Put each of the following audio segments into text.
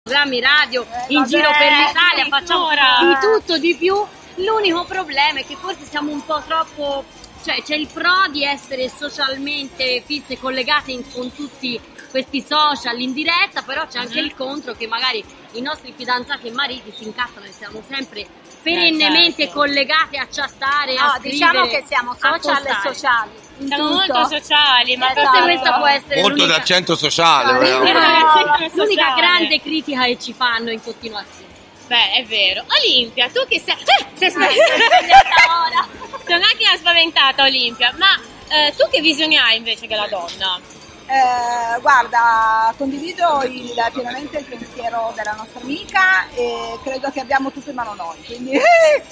programmi radio in giro per l'Italia, facciamo di tutto, di più. L'unico problema è che forse siamo un po' troppo, cioè c'è il pro di essere socialmente fisse e collegate con tutti questi social in diretta, però c'è anche il contro che magari i nostri fidanzati e mariti si incazzano e siamo sempre perennemente collegate a chattare, a scrivere. Diciamo che siamo social e sociali. Siamo molto sociali, ma forse questa può essere molto d'accento sociale. L'unica grande critica che ci fanno in continuazione. Beh, è vero. Olimpia, tu che sei... sei spaventata ora. Sono anche una spaventata, Olimpia, ma tu che visioni hai invece che la donna? Guarda, condivido pienamente il pensiero della nostra amica e credo che abbiamo tutto in mano noi, quindi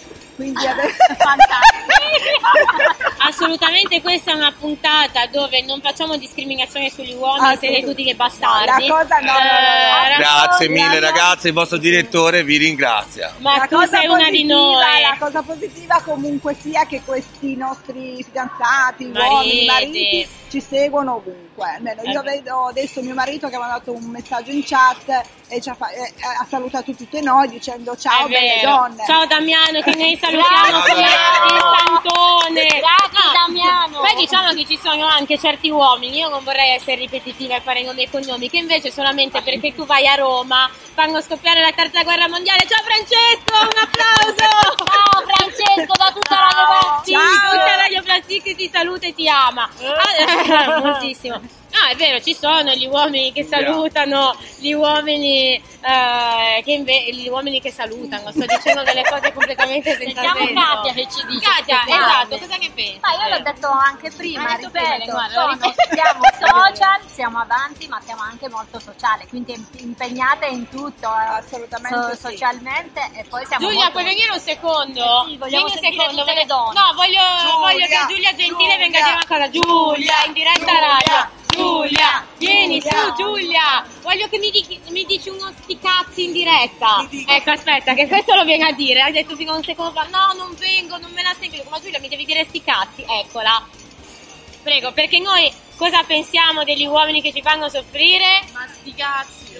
assolutamente questa è una puntata dove non facciamo discriminazione sugli uomini, siete tutti che bastardi. Grazie mille ragazzi, il vostro direttore vi ringrazia. Ma tu sei una di noi. La cosa positiva comunque sia che questi nostri fidanzati, uomini, mariti ci seguono ovunque. Io vedo adesso mio marito che mi ha mandato un messaggio in chat e ha salutato tutte noi dicendo ciao belle donne. Ciao Damiano, che noi salutiamo il Santone. Grazie Damiano. Poi diciamo che ci sono anche certi uomini, io non vorrei essere ripetitiva e fare nomi e cognomi, che invece solamente perché tu vai a Roma fanno scoppiare la terza guerra mondiale. Ciao Francesco, un applauso. Ciao Francesco da tutta Radio Plastic. Tutta Radio Plastic ti saluta e ti ama. Moltissimo. No, è vero, ci sono gli uomini che salutano, gli uomini gli uomini che salutano, sto dicendo delle cose completamente senza senso. Sentiamo Katia che ci dice. Katia, esatto, cosa ne pensi? Ma io l'ho detto anche prima, ripeto, siamo social, siamo avanti, ma siamo anche molto sociali, quindi impegnate in tutto, assolutamente socialmente, e poi siamo Giulia, puoi venire un secondo? Sì, vogliamo vieni un secondo, le donne. No, voglio che Giulia Gentile venga a dire una cosa. Giulia, in diretta radio. Giulia, vieni su Giulia, voglio che mi dici uno sti cazzi in diretta. Ecco, aspetta, che questo lo viene a dire. Hai detto fino a un secondo fa, no, non vengo, non me la sento. Ma Giulia, mi devi dire sti cazzi, eccola. Prego, perché noi cosa pensiamo degli uomini che ci fanno soffrire? Ma sti cazzi.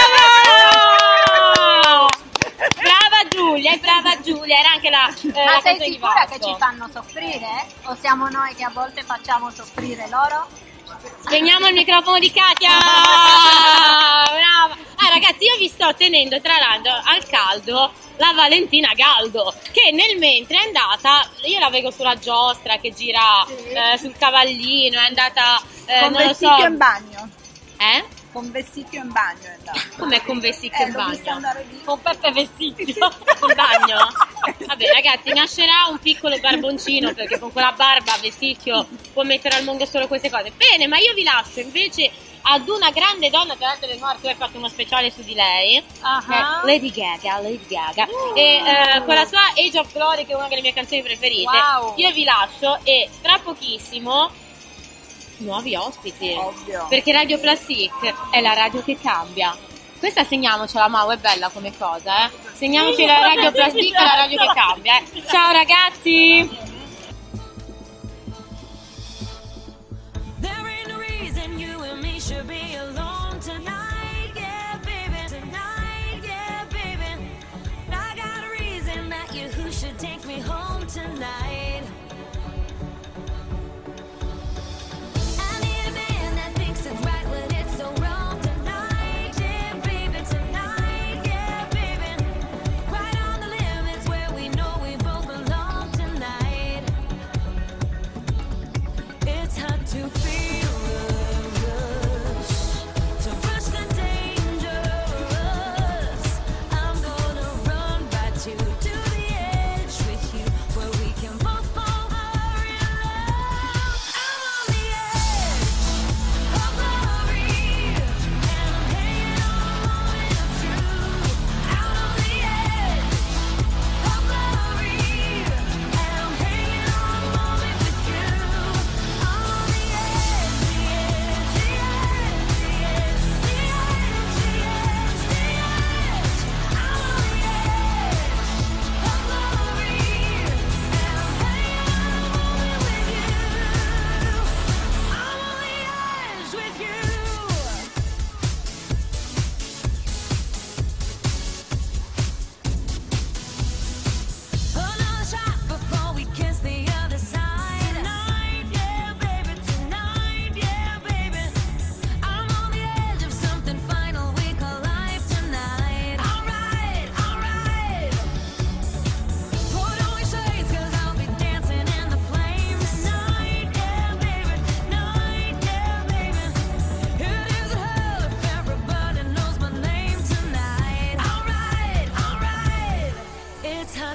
Bravo! Brava Giulia, era anche la ma sei sicura che ci fanno soffrire? O siamo noi che a volte facciamo soffrire loro? Spegniamo il microfono di Katia. Brava. Ragazzi, io vi sto tenendo tra l'altro al caldo la Valentina Galdo, che nel mentre è andata, io la vedo sulla giostra che gira sul cavallino, è andata con non vestito lo so. in bagno. Con vestito in bagno è andato. Com'è con vestito in bagno? Con Peppe vestito in bagno? Vabbè ragazzi, nascerà un piccolo barboncino, perché con quella barba vestito può mettere al mondo solo queste cose. Bene, ma io vi lascio invece ad una grande donna, tra l'altro del nord, tu hai fatto uno speciale su di lei, Lady Gaga, e con la sua Age of Glory, che è una delle mie canzoni preferite. Io vi lascio e tra pochissimo nuovi ospiti. Ovvio. Perché Radio Plastic è la radio che cambia. Questa segniamocela, Mau, è bella come cosa, segniamoci la Radio Plastic è la radio che cambia, Ciao ragazzi. To the edge with you, where we can both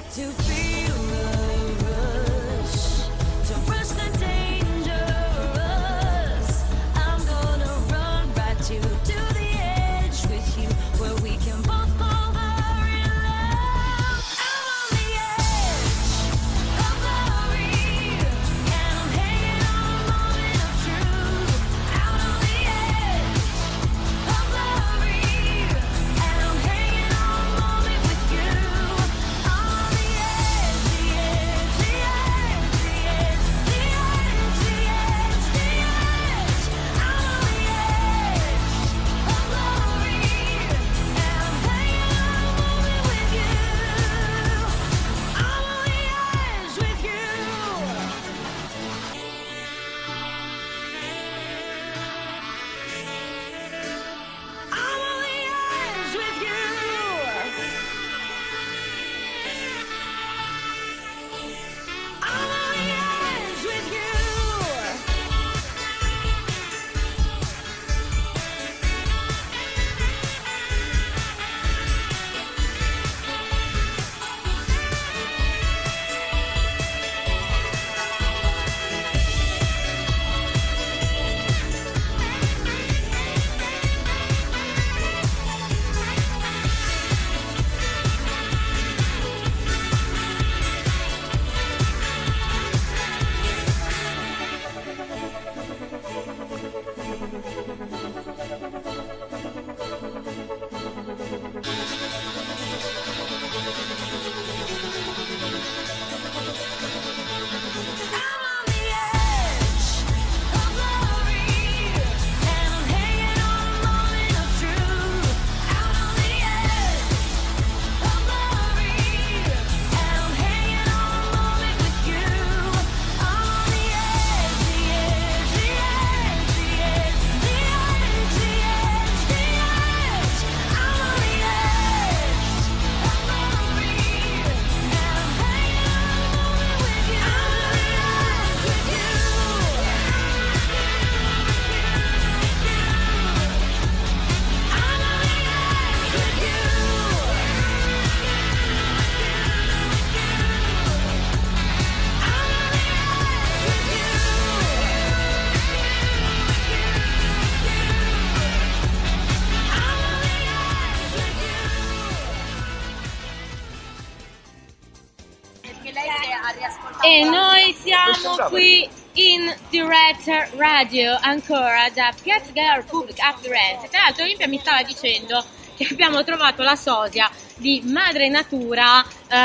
E noi siamo qui in diretta radio ancora da Piazza della Repubblica a Firenze. Tra l'altro Olimpia mi stava dicendo che abbiamo trovato la sosia di Madre Natura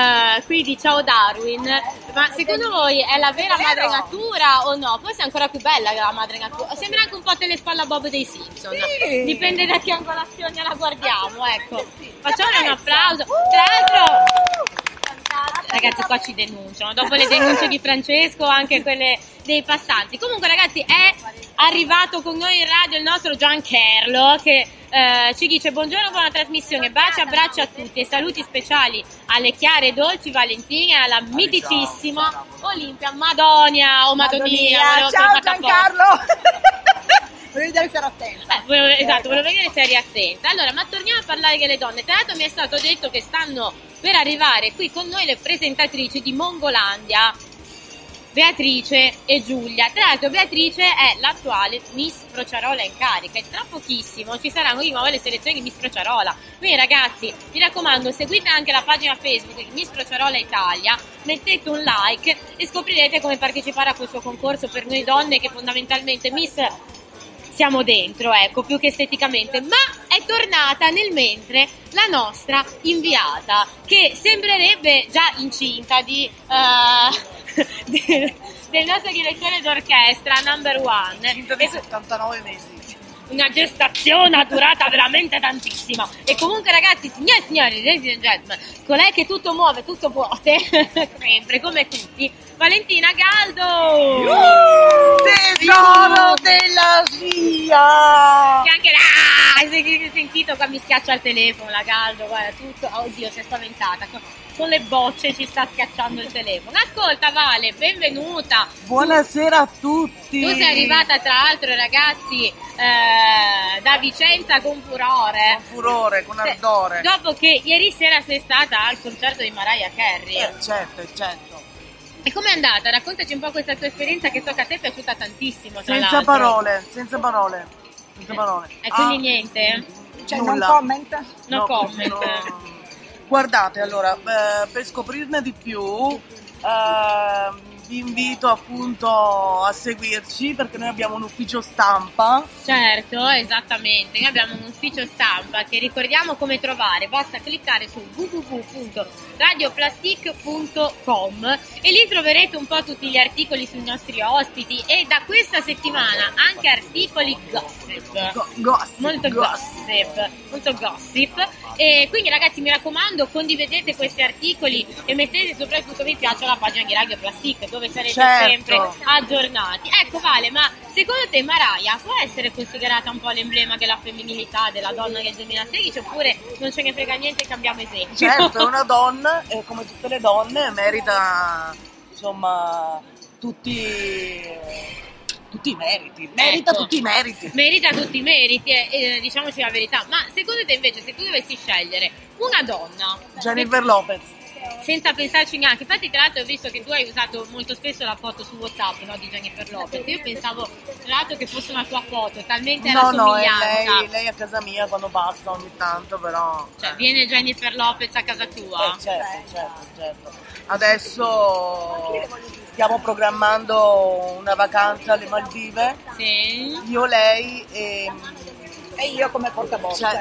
qui di Ciao Darwin, ma secondo voi è la vera Madre Natura o no? Forse è ancora più bella la Madre Natura, sembra anche un po' telespalla Bob dei Simpson, sì. Dipende da che angolazione la guardiamo, ecco. Facciamo un applauso. Tra l'altro ragazzi qua ci denunciano, dopo le denunce di Francesco anche quelle dei passanti. Comunque ragazzi è arrivato con noi in radio il nostro Giancarlo che ci dice buongiorno, buona trasmissione, baci, abbracci a tutti e saluti speciali alle chiare e dolci Valentine e alla miticissima Olimpia Madonia o Madonia. Ciao Giancarlo. Volevo vedere se ero attenta. Volevo vedere se eri attenta. Allora, ma torniamo a parlare delle donne. Tra l'altro mi è stato detto che stanno per arrivare qui con noi le presentatrici di Mongolandia, Beatrice e Giulia. Tra l'altro Beatrice è l'attuale Miss Frociarola in carica e tra pochissimo ci saranno di nuovo le selezioni di Miss Frociarola. Quindi ragazzi, mi raccomando, seguite anche la pagina Facebook di Miss Frociarola Italia, mettete un like e scoprirete come partecipare a questo concorso per noi donne che fondamentalmente Miss siamo dentro, ecco, più che esteticamente, ma è tornata nel mentre la nostra inviata, che sembrerebbe già incinta del nostro direttore d'orchestra, number one. Incinta di 79 mesi. Una gestazione durata veramente tantissima. E comunque ragazzi, signore e signori, ladies and gentlemen, colei che tutto muove, tutto puote, sempre, come tutti, Valentina Galdo! Tesoro della via! Che anche hai sentito qua mi schiaccia il telefono, la Galdo, guarda tutto, oddio si è spaventata. con le bocce ci sta schiacciando il telefono. Ascolta Vale, benvenuta. Buonasera a tutti. Tu sei arrivata tra l'altro ragazzi da Vicenza con furore. Con furore, con ardore. Dopo che ieri sera sei stata al concerto di Mariah Carey. Certo. E com'è andata? Raccontaci un po' questa tua esperienza che so che a te è piaciuta tantissimo. Senza parole. E quindi niente? Cioè, nulla. non comment? No comment. Guardate, allora, per scoprirne di più, vi invito appunto a seguirci perché noi abbiamo un ufficio stampa. Certo, esattamente, noi abbiamo un ufficio stampa che ricordiamo come trovare, basta cliccare su www.radioplastic.com e lì troverete un po' tutti gli articoli sui nostri ospiti e da questa settimana anche articoli gossip, molto gossip e quindi ragazzi mi raccomando condividete questi articoli e mettete soprattutto mi piace alla pagina di Radio Plastic dove sarete sempre aggiornati. Ecco Vale, ma secondo te Mariah può essere considerata un po' l'emblema della femminilità della donna del 2016 oppure non ce ne frega niente e cambiamo esempio? Certo, è una donna e come tutte le donne merita insomma tutti i meriti. Merita tutti i meriti. Merita tutti i meriti, diciamoci la verità. Ma secondo te invece se tu dovessi scegliere una donna Jennifer Lopez senza pensarci neanche, infatti tra l'altro ho visto che tu hai usato molto spesso la foto su WhatsApp, no, di Jennifer Lopez. Io pensavo tra l'altro che fosse una tua foto, talmente era somiglianza. No, lei a casa mia quando basta ogni tanto, però cioè viene Jennifer Lopez a casa tua? Certo. Adesso stiamo programmando una vacanza alle Maldive. Sì. Io, lei e io come portaborse.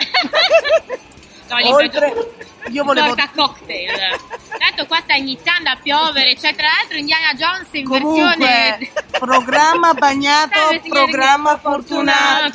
Oltre, io volevo cocktail. Tanto qua sta iniziando a piovere, c'è tra l'altro Indiana Jones in versione programma bagnato, programma fortunato.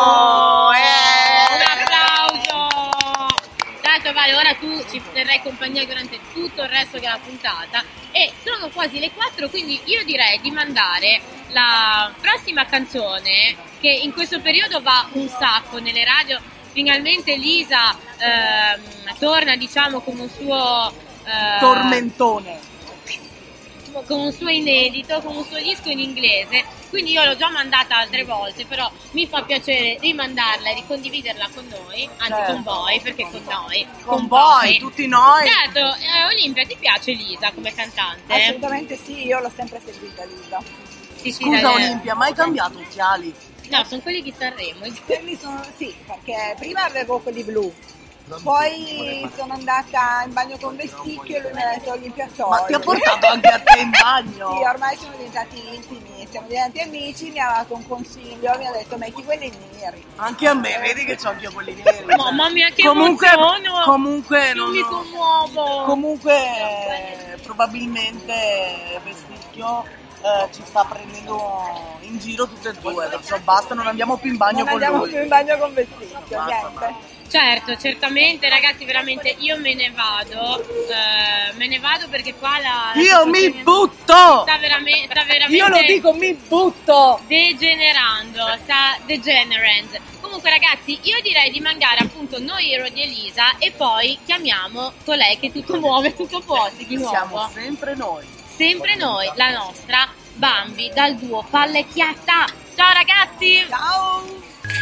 Un applauso. Tanto Vale, ora tu ci terrai compagnia durante tutto il resto della puntata e sono quasi le 4, quindi io direi di mandare la prossima canzone che in questo periodo va un sacco nelle radio. Finalmente Lisa torna diciamo con un suo tormentone, con un suo inedito, con un suo disco in inglese, quindi io l'ho già mandata altre volte, però mi fa piacere rimandarla e ricondividerla con noi, anzi con voi, perché con voi, tutti noi. Certo, Olimpia, ti piace Lisa come cantante? Assolutamente sì, io l'ho sempre seguita Lisa. Scusa Olimpia, ma hai cambiato occhiali? No, sono quelli di Sanremo. Quelli sono, sì, perché prima avevo quelli blu, poi sono andata in bagno con Vesticchio e lui mi ha detto Olimpia togli. Ma ti ha portato anche a te in bagno? Sì, ormai siamo diventati intimi, siamo diventati amici, mi ha dato un consiglio, mi ha detto metti quelli neri. Anche a me, vedi che c'ho anche io quelli neri. Mamma mia che emozione! Comunque non mi commuovo. Comunque probabilmente Vesticchio ci sta prendendo in giro tutte e due, perciò basta, non andiamo più in bagno con lui. Non andiamo più in bagno con Vesticchio, niente. Certo, certamente ragazzi, veramente io me ne vado perché qua io mi butto! Sta veramente io lo dico, mi butto! Degenerando, sta degenerando. Comunque ragazzi, io direi di mandare appunto Noi Hero di Elisa e poi chiamiamo colei che tutto muove, tutto può, di nuovo. Siamo sempre noi, la nostra Bambi dal duo Pallecchiata. Ciao ragazzi! Ciao!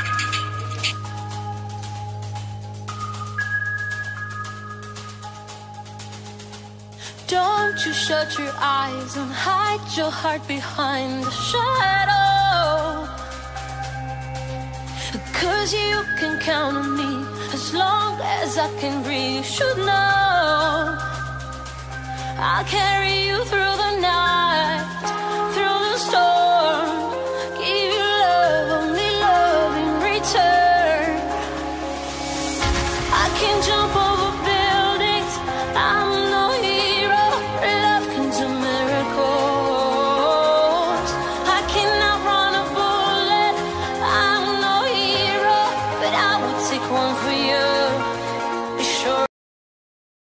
Don't you shut your eyes and hide your heart behind the shadow, 'cause you can count on me as long as I can breathe. You should know I'll carry you through the night.